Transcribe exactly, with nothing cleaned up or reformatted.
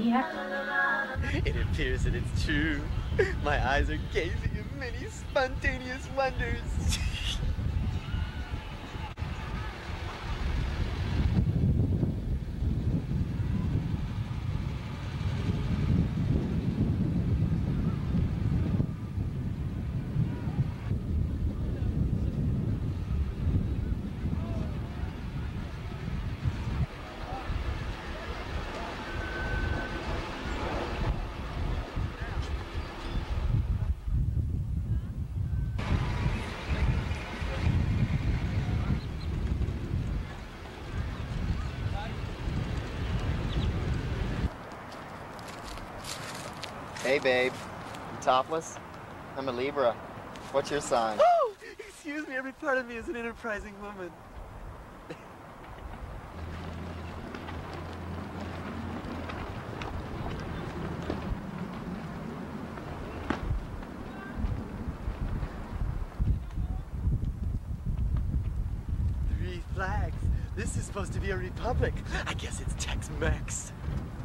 It appears that it's true. My eyes are gazing at many spontaneous wonders. Hey, babe. You topless? I'm a Libra. What's your sign? Oh! Excuse me, every part of me is an enterprising woman. Three flags. This is supposed to be a republic. I guess it's Tex-Mex.